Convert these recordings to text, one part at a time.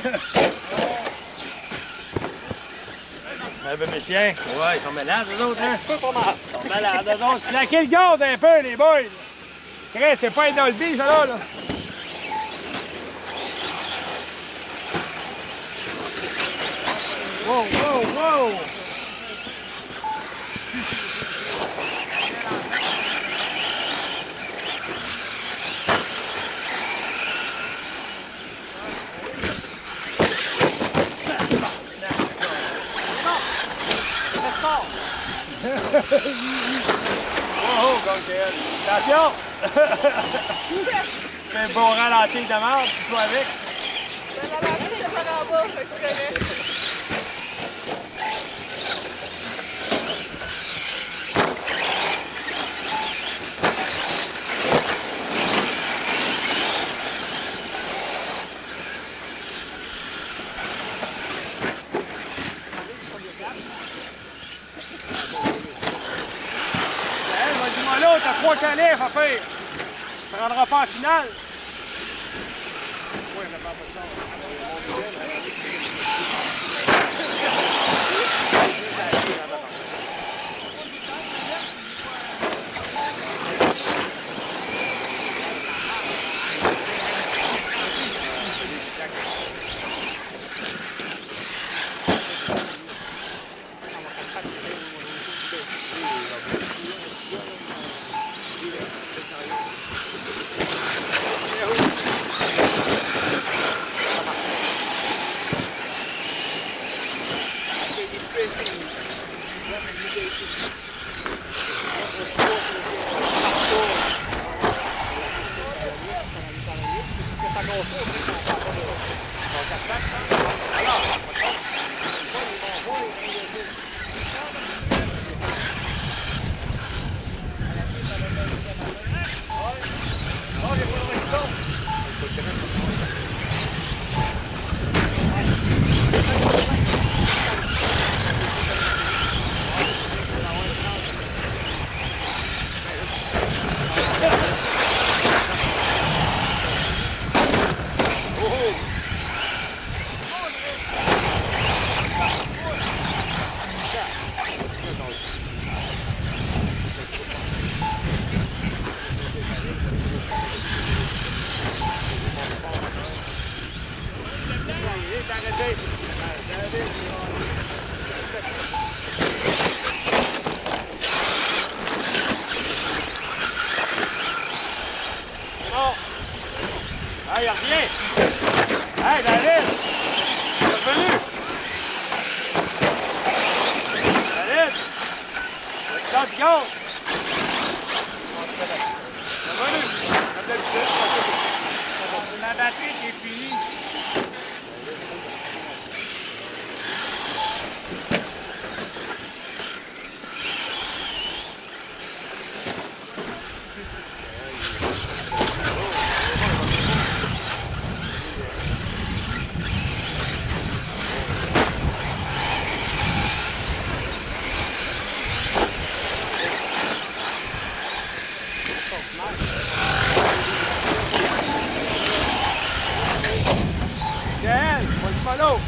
Ben, mes chiens, ouais, ils sont malades, eux autres, hein? Ils sont malades, eux autres. C'est laquelle le garde un peu, les boys. C'est pas un Dolby, ça, là. Wow, wow, wow! Oh, Gonkel! Attention! Fais un bon ralenti de merde, tu joues avec. Le ralenti, c'est par en bas, fait que tu connais. Dis-moi là, t'as 3 canifs à faire. Ça ne rendra pas en finale. Oui, mais pas ça. Hey, reviens! Hey, David! T'es revenu! David! Tu sors du gaz! T'es revenu! Comme d'habitude. La batterie qui est finie. Gaël, vas-y pas l'eau!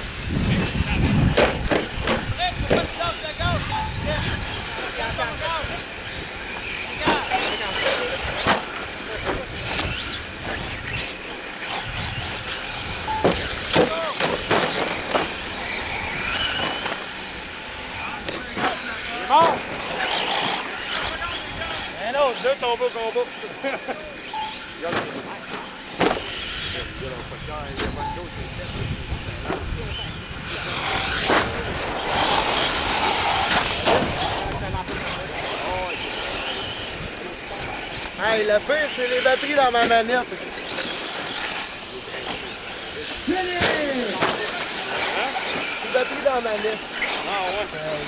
C'est bon! Un autre, deux tombés au combat. Hey, le pire, c'est les batteries dans ma manette. Les batteries dans ma manette. Ah ouais.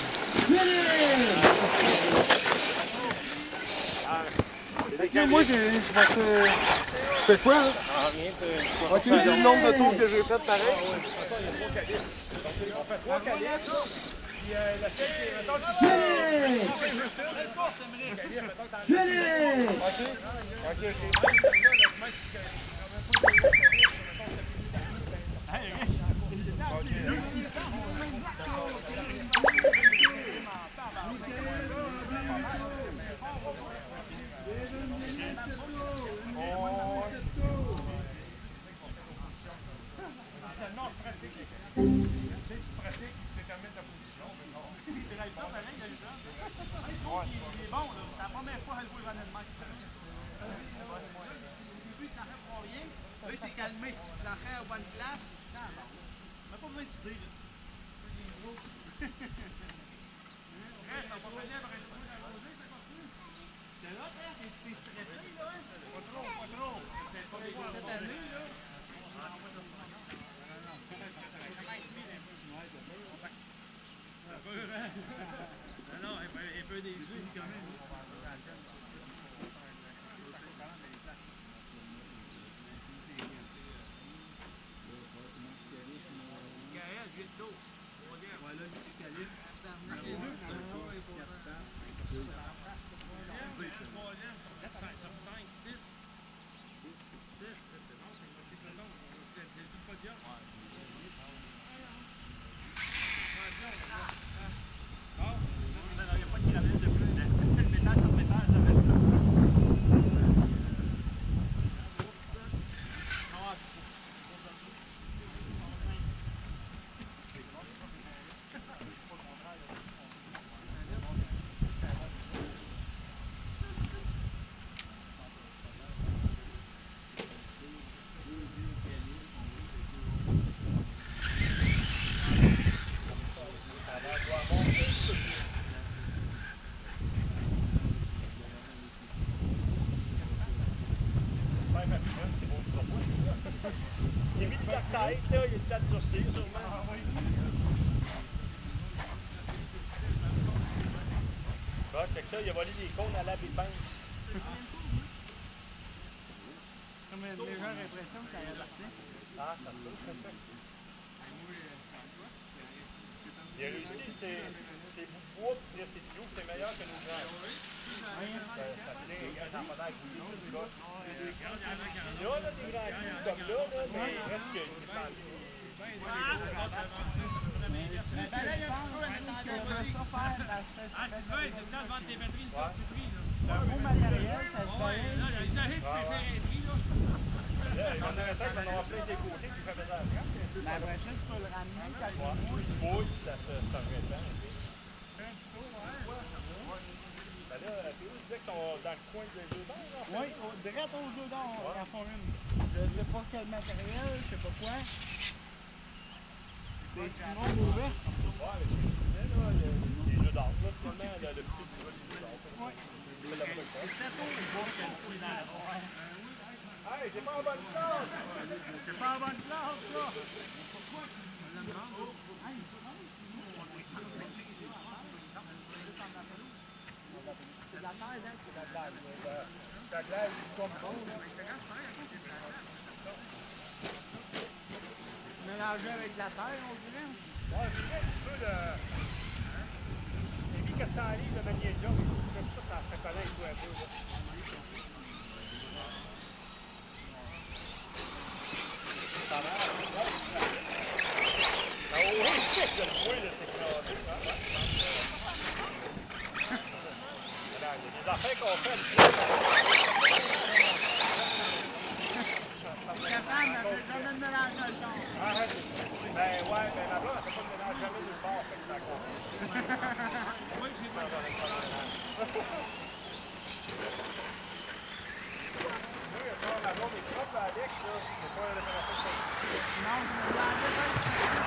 Moi, je vais te... C'est quoi, là? As-tu vu le nombre de tours que j'ai fait pareil? De toute façon, il y a 3 calices. On fait 3 calices. Puis la seule, c'est... Mettons que tu... OK. pratiques, tu détermines ta position. Il drive ça, pareil, il y a eu ça. Il est bon, là. C'est la première fois à le jouer Van Edman. Au début, il t'en fait pour rien. Là, il s'est calmé. Il t'en fait à bonne place. Non, non. On n'a pas besoin de dire. Reste, on va venir après le jouer dans la rosée, ça continue. T'es là, t'es stressé, là. Pas trop, pas trop. Peut-être pas cette année, là. Non, elle peut des jeux quand même. Gaël, j'ai le dos. Voilà, c'est calibre. Sur 5, 6. 6, c'est bon, c'est très long. C'est du podium. Il n'y a pas de pyramide de plus. Le métal sur métal, ça fait. Il a mis de la tête, là, il est peut-être durci, sûrement. Bon, check ça, il a volé des cônes à la dépense. Comme une légère impression que ça allait partir. Ah, ça peut. Il a réussi, ses bouts de bois, puis ses tuyaux, c'est meilleur que nos grands. Ça fait un enfant à couler, le gars. Il y a là, des grands coups comme là, mais il reste que c'est pendu. Ah, c'est vrai, c'est le temps de vendre des batteries, le top du prix. C'est un beau matériel, ça se fait. Là, il s'agit de se faire un prix, là. Il y en a un temps qu'on aura plein ses côtés qui fait bizarre. La prochaine, tu peux le ramener quand il bouille, ça se remet bien. Fais un petit tour, ouais. Ben là, Théo, tu disais qu'ils sont dans le coin des œufs d'or, en fait? Oui, direct aux œufs d'or, ils en font une. Je ne sais pas quel matériel, je ne sais pas quoi. C'est Simon Beauvais. Ouais, mais les œufs d'or, là, finalement, le petit du œuf d'or. Oui. C'est ça, il faut qu'elle fouille dans la forêt. Hey, c'est pas en bonne classe! C'est pas en bonne classe, là! Pourquoi? C'est de la terre, hein? C'est de la glace. C'est de la glace comme bon, là. Mélangé avec de la terre, on dirait. Ouais, c'est vrai, un petit peu de... J'ai mis 400 livres de magnésium. Comme ça fait connaître tout un peu, là. Ça va, ah oui, c'est le bruit de ces claviers. Il y a des affaires qu'on fait. Capable, elle fait jamais de mélange dans le temps. Arrête. Ben ouais, mais ma blonde, elle fait pas de mélange jamais nulle part, fait que ça compte. Oui, j'ai pas de la blonde est propre à Alex, là. C'est pas le téléphone. Non, je me l'enlève.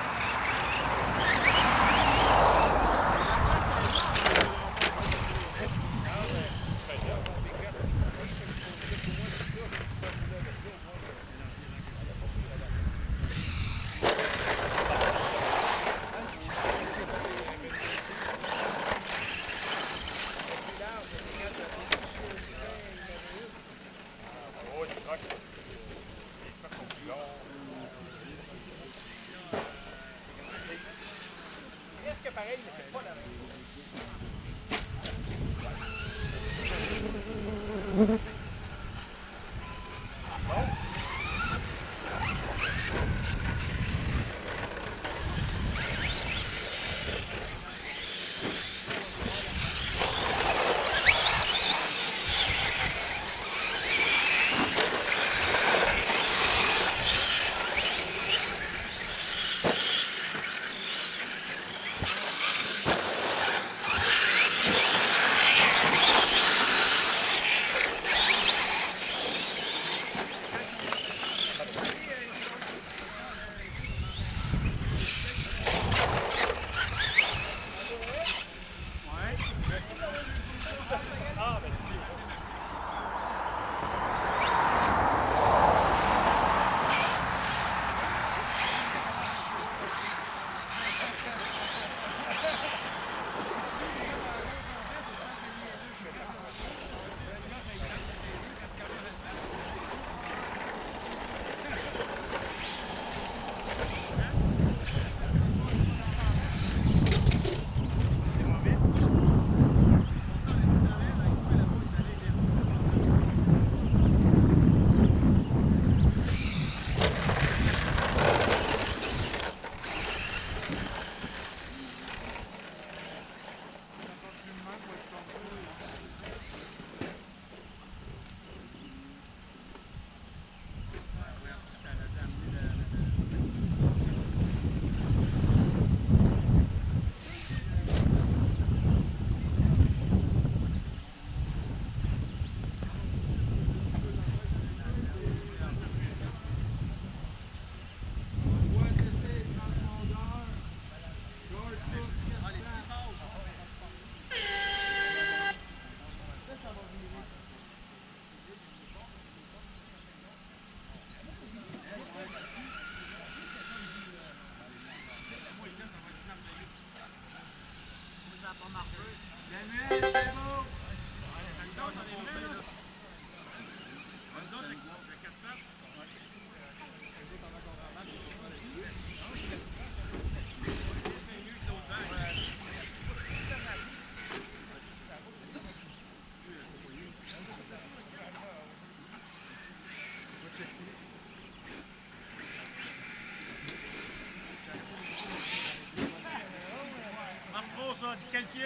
disqualifié.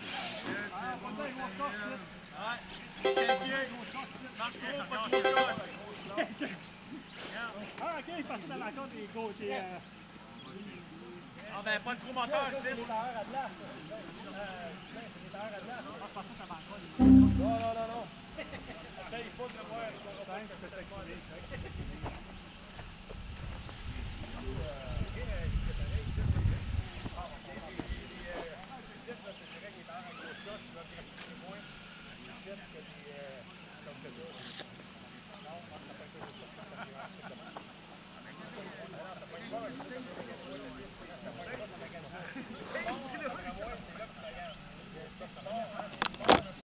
Ouais, disqualifié. Marche trop, ça casse le code. Ah, ok, il passait dans la corde des côtés. Ah ben, pas de gros moteur ici. Non. Essaye pas de voir ce qu'on va faire.